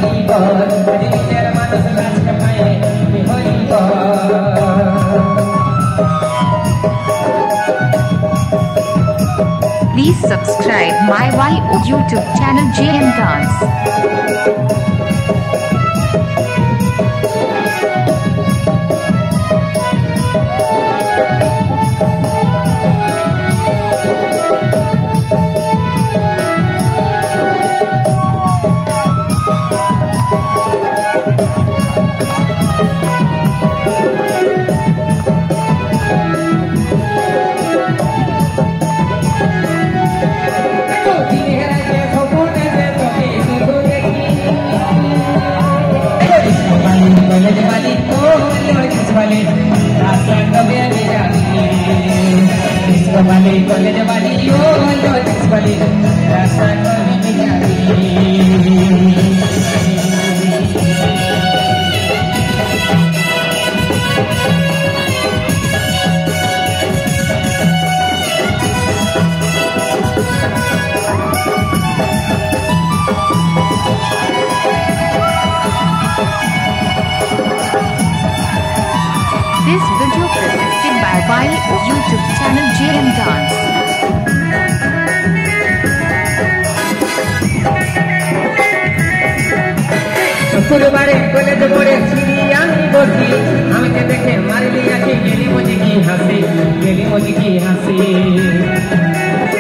Please subscribe my YouTube channel JM Dance. This video presented by my YouTube channel JM Dance. शुक्रवारे college मोड़े चिड़ियानी बसी हमके देखे मार लिया कि गेली मुझे की हंसी